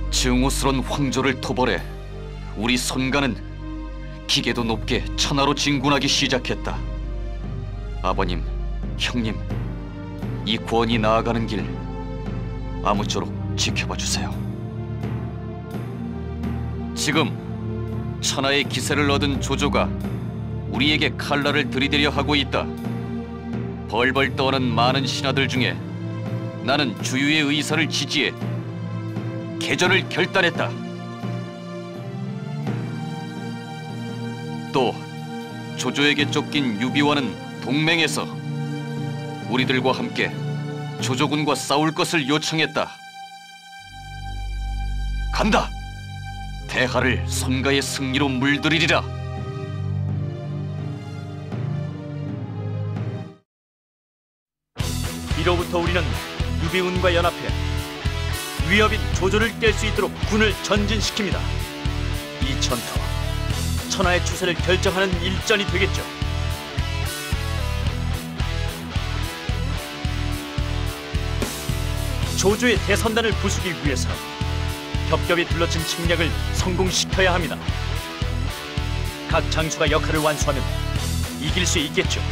증오스런 황조를 토벌해 우리 손가는 기계도 높게 천하로 진군하기 시작했다. 아버님, 형님, 이 구원이 나아가는 길 아무쪼록 지켜봐 주세요. 지금 천하의 기세를 얻은 조조가 우리에게 칼날을 들이대려 하고 있다. 벌벌 떠는 많은 신하들 중에 나는 주유의 의사를 지지해 개전을 결단했다. 또 조조에게 쫓긴 유비와는 동맹해서 우리들과 함께 조조군과 싸울 것을 요청했다. 간다! 대하를 손가의 승리로 물들이리라. 이로부터 우리는 유비군과 연합해 위협인 조조를 깰 수 있도록 군을 전진시킵니다. 이 전투, 천하의 추세를 결정하는 일전이 되겠죠. 조조의 대선단을 부수기 위해서 겹겹이 둘러친 침략을 성공시켜야 합니다. 각 장수가 역할을 완수하면 이길 수 있겠죠.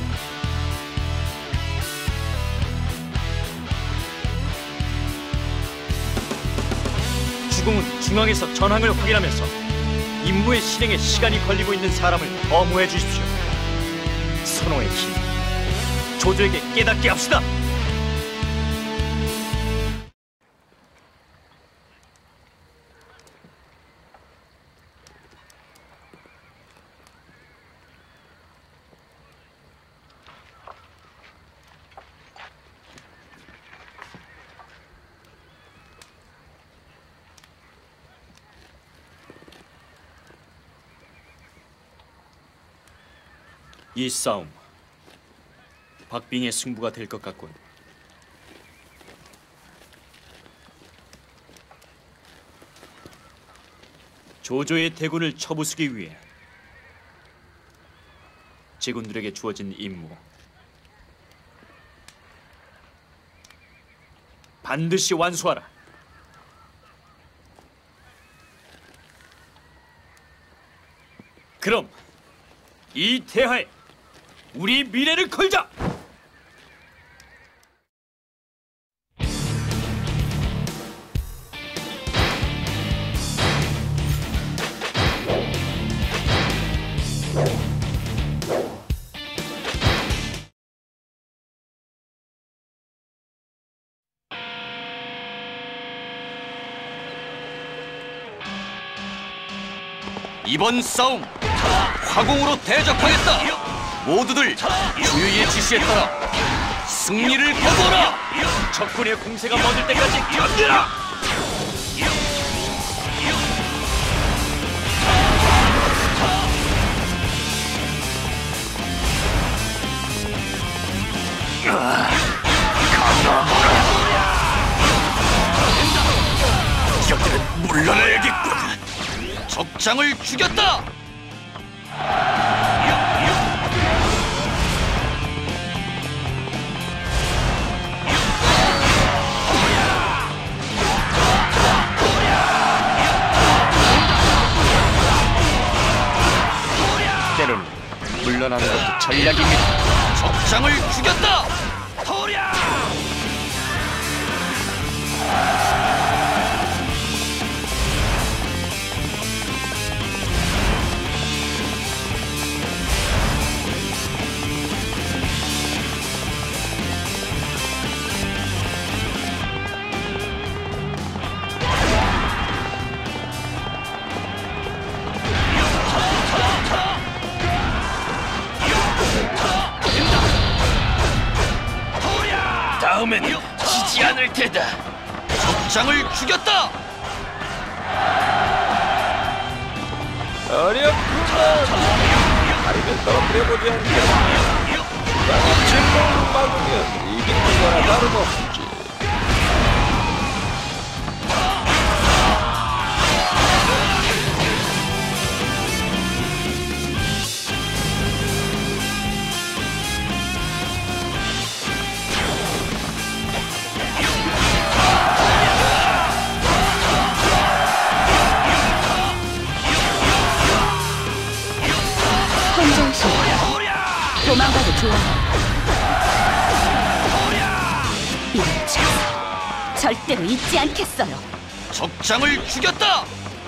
주공은 중앙에서 전황을 확인하면서 임무의 실행에 시간이 걸리고 있는 사람을 어무해 주십시오. 선호의 힘, 조조에게 깨닫게 합시다. 이 싸움, 박빙의 승부가 될 것 같군. 조조의 대군을 쳐부수기 위해 제군들에게 주어진 임무, 반드시 완수하라. 그럼 이 대하에 우리 미래를 걸자! 이번 싸움 화공으로 대적하겠다. 모두들 주유의 지시에 따라 승리를 거둬라. 적군의 공세가 멎을 때까지 견디라. 적들은 물러나야겠구나. 적장을 죽였다. 때로는 물러나는 것도 전략입니다. 적장을 죽였다. 토랴! 다음엔 지지 않을 테다. 적장을 죽였다. 어렵구만. 다리를 떨어뜨려보지 않겠냐. 진공을 막으면 이기는 거나 다름없지. 이런 자 절대로 잊지 않겠어요. 적장을 죽였다.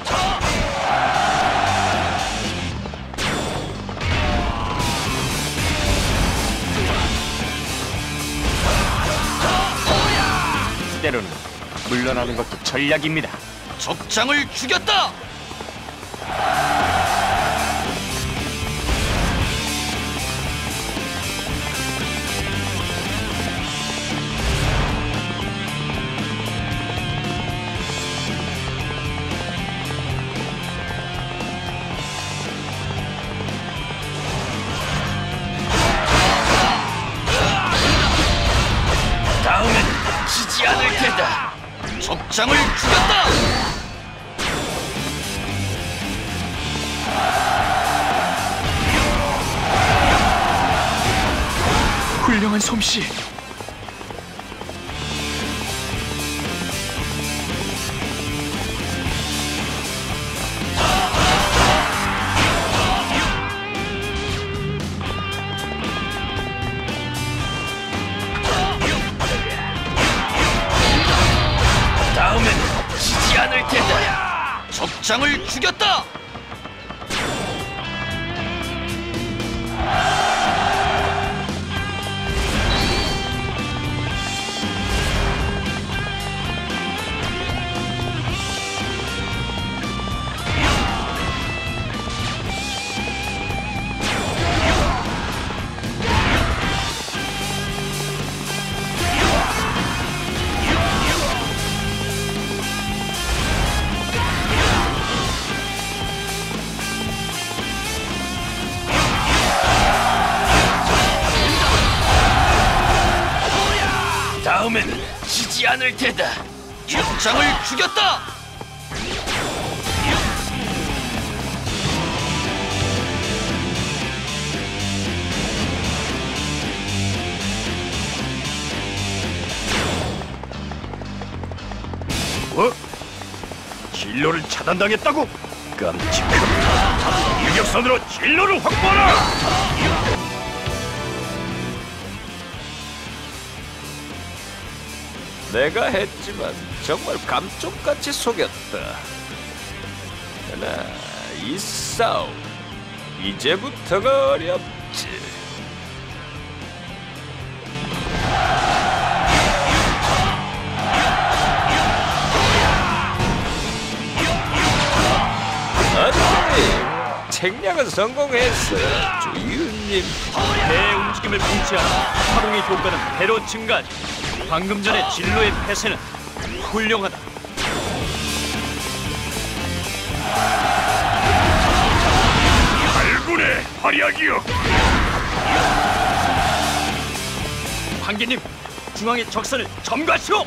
때로는 물러나는 것도 전략입니다. 적장을 죽였다. 다음엔 지지 않을 테다. 적장을 죽였다. 훌륭한 솜씨. 다음엔 지지 않을 테다. 적장을 죽였다. 다음엔 지지 않을 테다. 적장을 죽였다. 진로를 차단당했다고? 깜찍하다. 유격선으로 진로를 확보하라. 내가 했지만 정말 감쪽같이 속였다. 그러나 이 싸움 이제부터가 어렵지. 아니, 책략은 성공했어, 주윤님. 배 움직임을 방치하라. 파동의 효과는 배로 증가하지. 방금 전에 진로의 폐쇄는 훌륭하다. 발군의 활약이여. 황제님, 중앙의 적선을 점거하시오.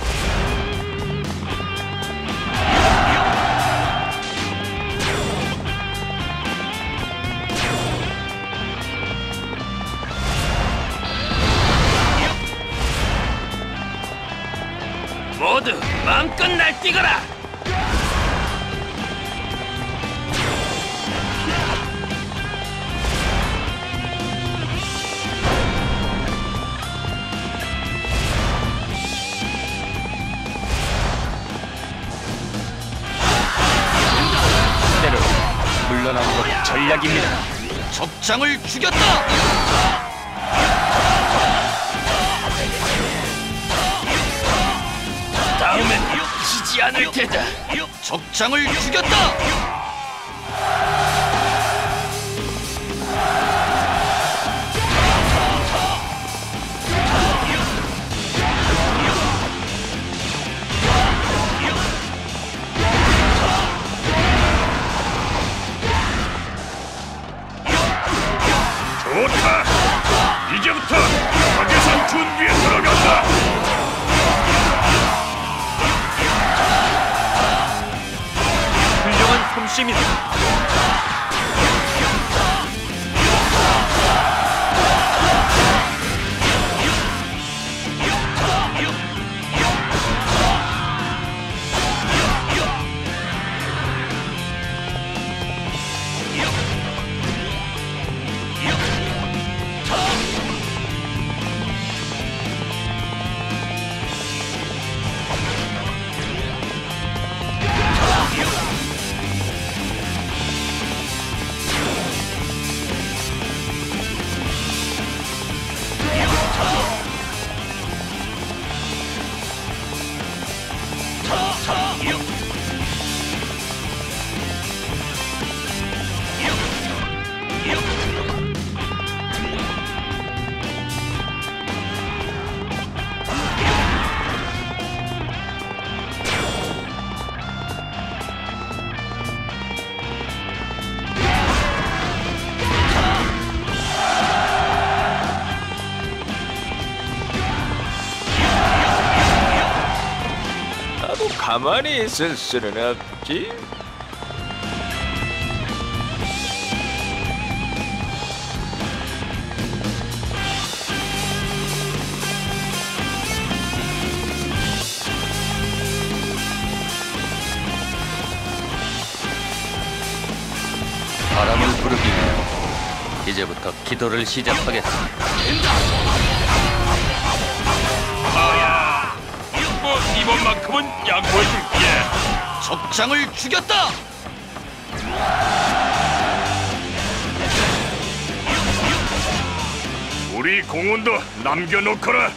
모두 마음껏 날뛰거라. 때로 물러나는 것도 전략입니다. 적장을 죽였다. 다음엔 지지 않을 테다. 적장을 죽였다. 좋다. 이제부터 적외선 준비에 들어간다. 훌륭한 솜씨입니다. 가만히 있을 수는 없지. 바람을 부르기 위해 이제부터 기도를 시작하겠습니다. 뭐 이번만큼은 양보해줄게. 적장을 죽였다. 우리 공원도 남겨놓거라.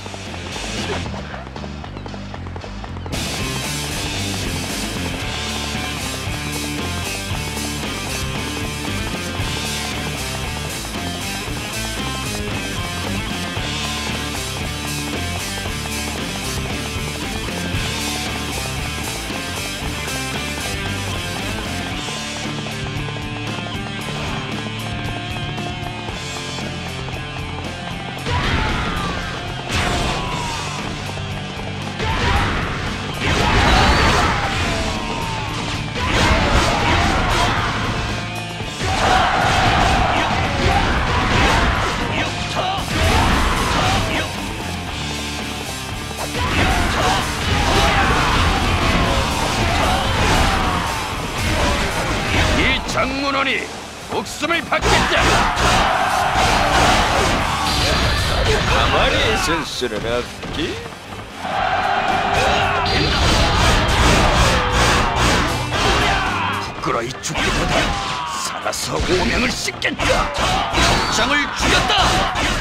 장문원이 목숨을 받겠다. 가만히 있을 수는 없지. 부끄러이 죽기보다 살아서 오명을 씻겠다. 적장을 죽였다.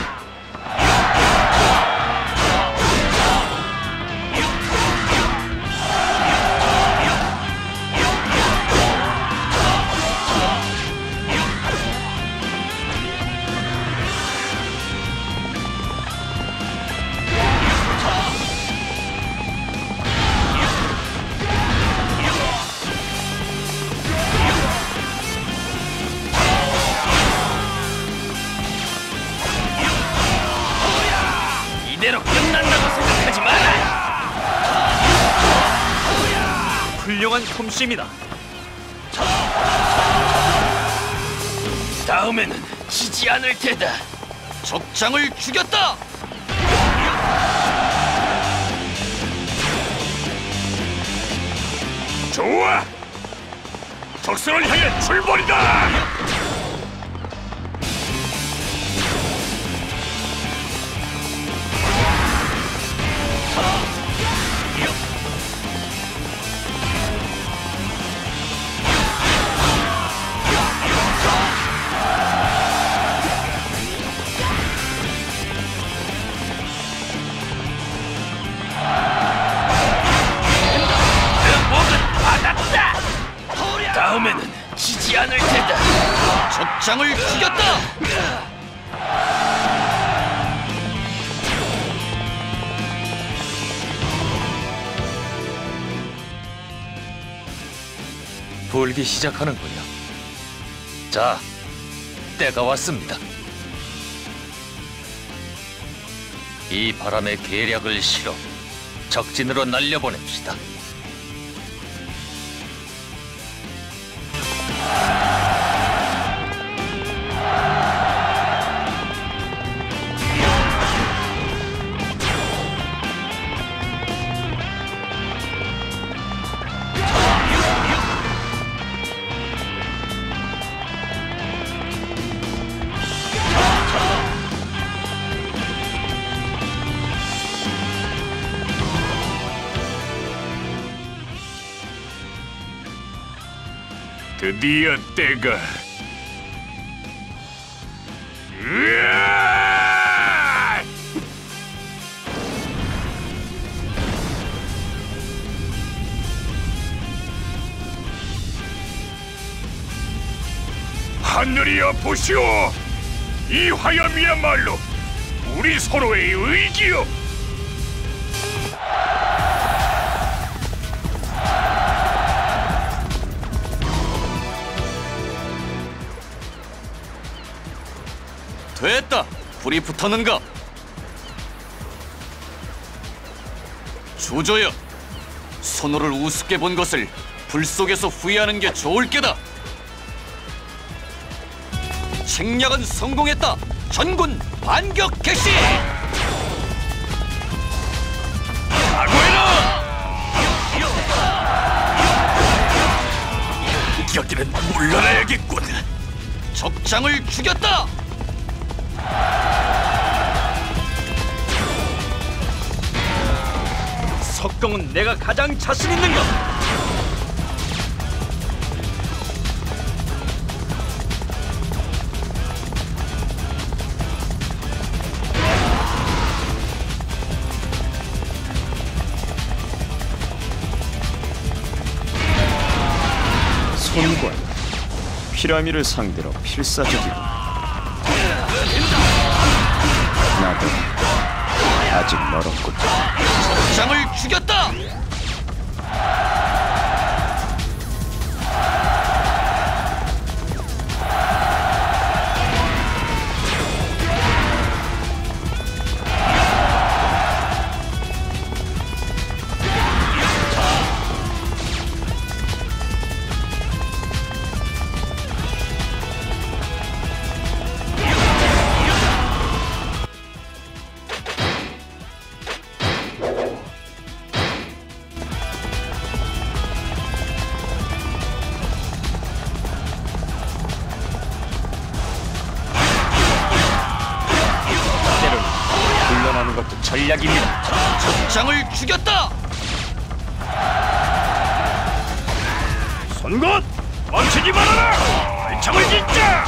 이대로 끝난다고 생각하지 마라. 훌륭한 솜씨입니다. 다음에는 지지 않을 테다. 적장을 죽였다. 좋아. 적선을 향해 출발이다. 다음에는 지지 않을 테다. 적장을 죽였다. 불기 시작하는군요. 자, 때가 왔습니다. 이 바람의 계략을 실어 적진으로 날려보냅시다. 드디어 때가. 으아! 하늘이여 보시오. 이 화염이야말로 우리 서로의 의지요. 됐다. 불이 붙었는가? 조조여, 손호를 우습게 본 것을 불 속에서 후회하는 게 좋을 게다. 책략은 성공했다. 전군 반격 개시. 각오해라! 여기는 물러나야겠군. 적장을 죽였다. 석공은 내가 가장 자신 있는 것. 손권 피라미를 상대로 필사적이고 나도 아직 멀었군. 적장을 죽였다. 물러나는 것도 전략입니다. 적장을 죽였다. 손곧 멈추지 말아라! 발창을 짓자!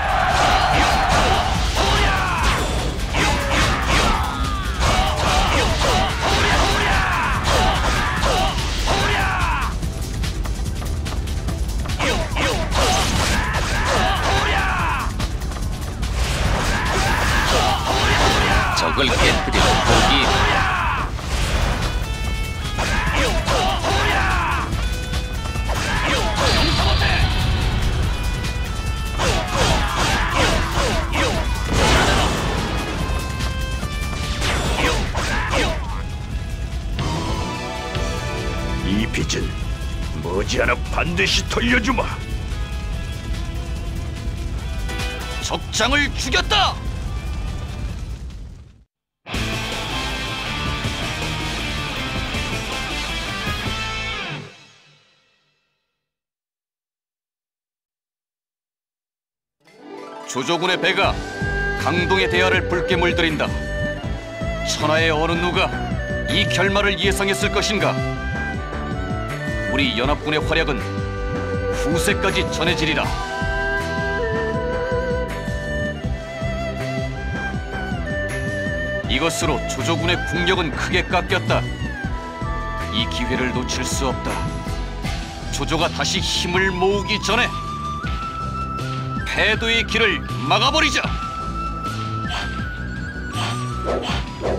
적을 깨뜨리는 포기. 이 빚은 머지않아 반드시 돌려주마. 적장을 죽였다. 조조군의 배가 강동의 대하를 붉게 물들인다. 천하의 어느 누가 이 결말을 예상했을 것인가? 우리 연합군의 활약은 후세까지 전해지리라. 이것으로 조조군의 국력은 크게 깎였다. 이 기회를 놓칠 수 없다. 조조가 다시 힘을 모으기 전에 패도의 길을 막아버리자.